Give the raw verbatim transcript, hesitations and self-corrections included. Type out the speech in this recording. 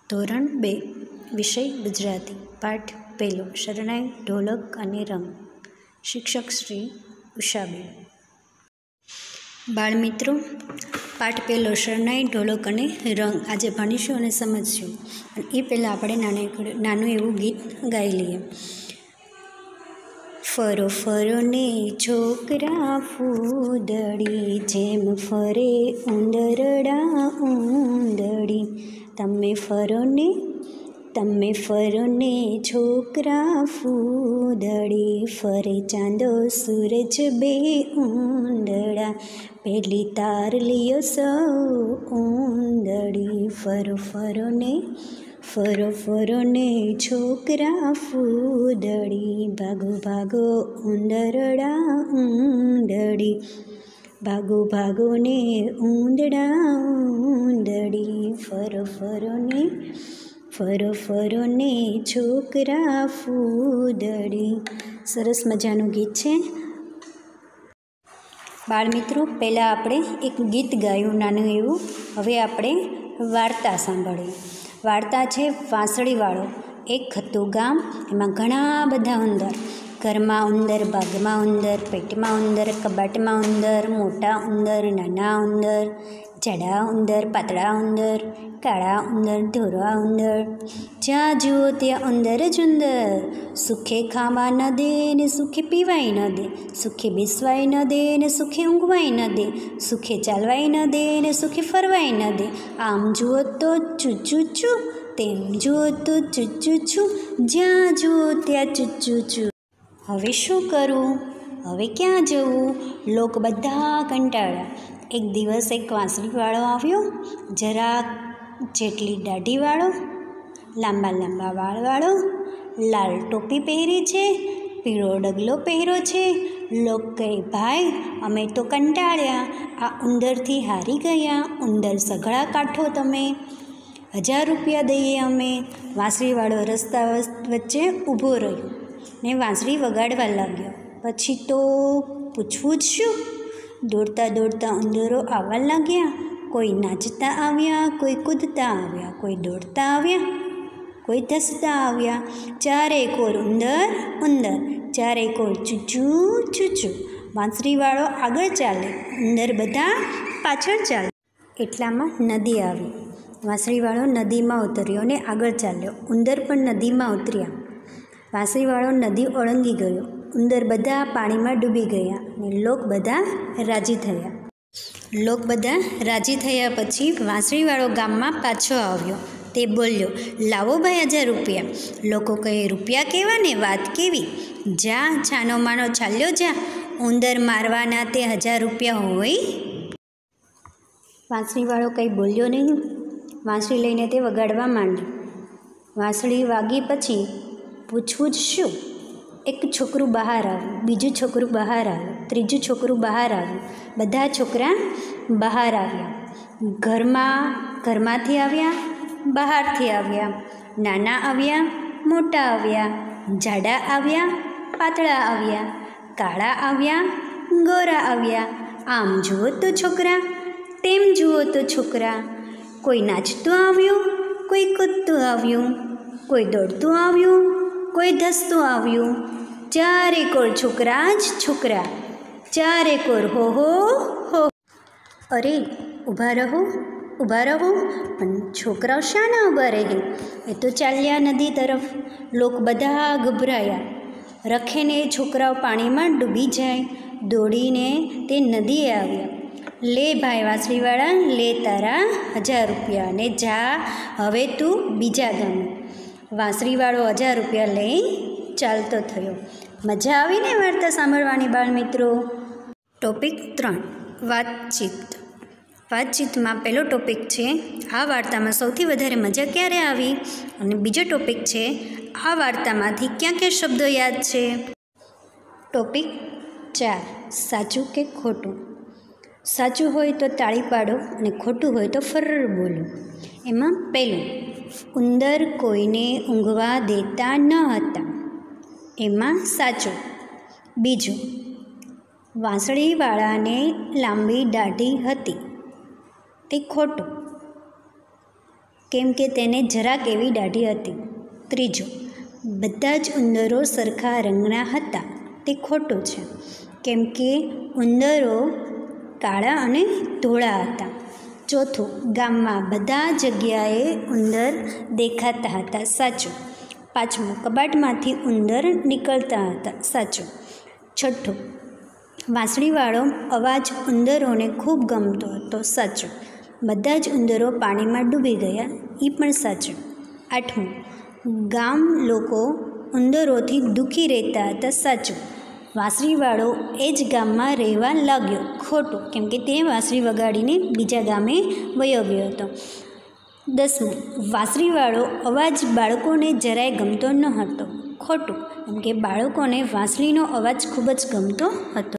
ધોરણ બે વિષય ગુજરાતી પાઠ પહેલો શરણાઈ ઢોલક અને રંગ. શિક્ષક શ્રી ઉષાબેન. બાળમિત્રો, પાઠ પહેલો શરણાઈ ઢોલક અને રંગ આજે ભણીશું અને સમજશું. અને એ પહેલાં આપણે નાનું નાનું એવું ગીત ગાઈ લઈએ. ફરો ફરો ને છોકરા ફૂદડી, જેમ ફરે ઉંદરડા ઉંદડી. તમે ફરો ને તમે ફરો ને છોકરા ફૂદડી, ફરે ચાંદો સૂરજ બે ઉંદડા, પેલી તાર લિયો સૌ ઉંદડી. ફરો ફરો ને ફરો ફરો ને છોકરા ફૂદડી, ભાગો ભાગો ઉંદરડા ઉંદડી, ભાગો ભાગો ને ઉંદડા ઉંદડી. ફરો ફરો ને ફરો ફરો ને છોકરા ફૂદડી. સરસ મજાનું ગીત છે. બાળમિત્રો, પહેલાં આપણે એક ગીત ગાયું નાનું એવું. હવે આપણે વાર્તા સાંભળીએ. વાર્તા છે વાંસળીવાળો. એક હતું ગામ, એમાં ઘણા બધા ઉંદર. ઘરમાં ઉંદર, બાગમાં ઉંદર, પેટમાં ઉંદર, કબાટમાં ઉંદર, મોટા ઉંદર, નાના ઉંદર, જાડા ઉંદર, પાતળા ઉંદર, કાળા ઉંદર, ધોળા ઉંદર. જ્યાં જુઓ ત્યાં ઉંદર જ ઉંદર. સુખે ખાવા ન દે ને સુખે પીવાય ન દે, સુખે બેસવાય ન દે ને સુખે ઊંઘવાય ન દે, સુખે ચાલવાય ન દે ને સુખે ફરવાય ન દે. આમ જુઓ તો ચૂચું ચૂ, તેમ જુઓ તો ચૂચું છું, જ્યાં જુઓ ત્યાં ચૂચું છું. હવે શું કરવું? હવે ક્યાં જવું? લોક બધા કંટાળ્યા. એક દિવસ એક વાંસળીવાળો આવ્યો, જરાક જેટલી દાઢીવાળો, લાંબા લાંબા વાળવાળો, લાલ ટોપી પહેરી છે, પીળો ડગલો પહેર્યો છે. લોક કહે, ભાઈ, અમે તો કંટાળ્યા, આ ઉંદરથી હારી ગયા. ઉંદર સઘળા કાઢો તમે, હજાર રૂપિયા દઈએ અમે. વાંસળીવાળો રસ્તા વચ્ચે ઊભો રહ્યો ને વાંસળી વગાડવા લાગ્યો. પછી તો પૂછવું જ શું? દોડતા દોડતા ઉંદરો આવવા લાગ્યા. કોઈ નાચતા આવ્યા, કોઈ કૂદતા આવ્યા, કોઈ દોડતા આવ્યા, કોઈ ધસતા આવ્યા. ચારે કોર ઉંદર ઉંદર, ચારે કોર ચૂચું ચૂચું. વાંસળીવાળો આગળ ચાલે, ઉંદર બધા પાછળ ચાલે. એટલામાં નદી આવી. વાંસળીવાળો નદીમાં ઉતર્યો ને આગળ ચાલ્યો. ઉંદર પણ નદીમાં ઉતર્યા. વાંસળીવાળો નદી ઓળંગી ગયો. ઉંદર બધા પાણીમાં ડૂબી ગયા ને લોક બધા રાજી થયા. લોક બધા રાજી થયા પછી વાંસળીવાળો ગામમાં પાછો આવ્યો. તે બોલ્યો, લાવો ભાઈ હજાર રૂપિયા. લોકો કહે, રૂપિયા કેવા ને વાત કેવી? જા, છાનો માનો ચાલ્યો જા, ઉંદર મારવાના તે હજાર રૂપિયા હોય. વાંસળીવાળો કંઈ બોલ્યો નહીં. વાંસળી લઈને તે વગાડવા માંડી. વાંસળી વાગી પછી પૂછવું જ શું? એક છોકરું બહાર આવ્યું, બીજું છોકરું બહાર આવ્યું, ત્રીજું છોકરું બહાર આવ્યું. બધા છોકરા બહાર આવ્યા. ઘરમાં ઘરમાંથી આવ્યા, બહારથી આવ્યા. નાના આવ્યા, મોટા આવ્યા, જાડા આવ્યા, પાતળા આવ્યા, કાળા આવ્યા, ગોરા આવ્યા. આમ જુઓ તો છોકરા, તેમ જુઓ તો છોકરા. કોઈ નાચતું આવ્યું, કોઈ કૂદતું આવ્યું, કોઈ દોડતું આવ્યું, કોઈ ધસતું આવ્યું. ચારે કોર છોકરા જ છોકરા, ચારે કોર હો હો હો. અરે, ઊભા રહો ઊભા રહો. પણ છોકરાઓ શાના ઊભા રહે? એ તો ચાલ્યા નદી તરફ. લોક બધા ગભરાયા. રખેને છોકરાઓ પાણીમાં ડૂબી જાય. દોડીને તે નદીએ આવ્યા. લે ભાઈ વાંસળીવાળા, લે તારા હજાર રૂપિયા ને જા હવે તું બીજા ગામે. વાંસળીવાળો હજાર રૂપિયા લઈ ચાલતો થયો. મજા આવી ને વાર્તા સાંભળવાની બાળમિત્રો? ટોપિક ત્રણ, વાતચીત. વાતચીતમાં પહેલો ટોપિક છે, આ વાર્તામાં સૌથી વધારે મજા ક્યારે આવી? અને બીજો ટોપિક છે, આ વાર્તામાંથી ક્યાં ક્યાં શબ્દો યાદ છે? ટોપિક ચાર, સાચું કે ખોટું. સાચું હોય તો તાળી પાડો અને ખોટું હોય તો ફર્ર બોલો. એમાં પહેલું, ઉંદર કોઈને ઊંઘવા દેતા ન હતા. એમાં સાચું. બીજું, વાંસળીવાળાને લાંબી દાઢી હતી. તે ખોટું. કેમ કે તેને જરાક એવી દાઢી હતી. ત્રીજું, બધા જ ઉંદરો સરખા રંગના હતા. તે ખોટું છે, કેમ કે ઉંદરો કાળા અને ધોળા હતા. ચોથું, ગામમાં બધા જગ્યાએ ઉંદર દેખાતા હતા. સાચું. પાંચમું, કબાટમાંથી ઉંદર નીકળતા હતા. સાચું. છઠ્ઠું, વાંસળીવાળો અવાજ ઉંદરોને ખૂબ ગમતો હતો. સાચું. બધા જ ઉંદરો પાણીમાં ડૂબી ગયા. એ પણ સાચું. આઠમું, ગામ લોકો ઉંદરોથી દુઃખી રહેતા હતા. સાચું. વાંસળીવાળો એ જ ગામમાં રહેવા લાગ્યો. ખોટું, કેમ કે તે વાંસળી વગાડીને બીજા ગામે વયો ગયો હતો. દસમું, વાંસળીવાળો અવાજ બાળકોને જરાય ગમતો ન હતો. ખોટું, કેમ કે બાળકોને વાંસળીનો અવાજ ખૂબ જ ગમતો હતો.